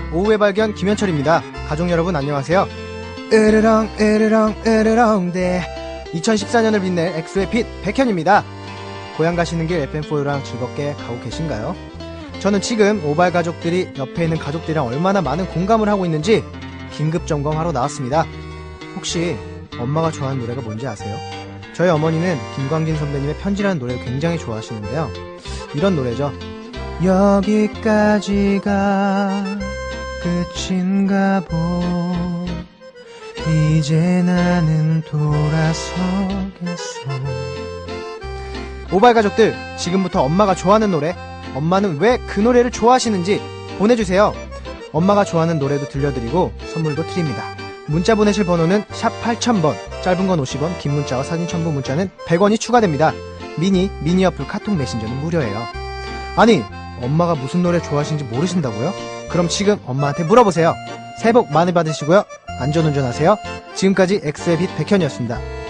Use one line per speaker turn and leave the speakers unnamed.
오후의 발견 김현철입니다. 가족 여러분 안녕하세요. 으르렁 으르렁 으르렁 대 2014년을 빛낼 엑소의 빛 백현입니다. 고향 가시는 길 FM4U랑 즐겁게 가고 계신가요? 저는 지금 오발 가족들이 옆에 있는 가족들이랑 얼마나 많은 공감을 하고 있는지 긴급 점검하러 나왔습니다. 혹시 엄마가 좋아하는 노래가 뭔지 아세요? 저희 어머니는 김광진 선배님의 편지라는 노래를 굉장히 좋아하시는데요. 이런 노래죠. 여기까지가 끝인가 보 이제 나는 돌아서겠어. 오발 가족들, 지금부터 엄마가 좋아하는 노래, 엄마는 왜 그 노래를 좋아하시는지 보내주세요. 엄마가 좋아하는 노래도 들려드리고 선물도 드립니다. 문자 보내실 번호는 샵 8000번, 짧은 건 50원, 긴 문자와 사진 첨부 문자는 100원이 추가됩니다. 미니 어플 카톡 메신저는 무료예요. 아니, 엄마가 무슨 노래 좋아하시는지 모르신다고요? 그럼 지금 엄마한테 물어보세요. 새해 복 많이 받으시고요. 안전운전하세요. 지금까지 엑소의 빛 백현이었습니다.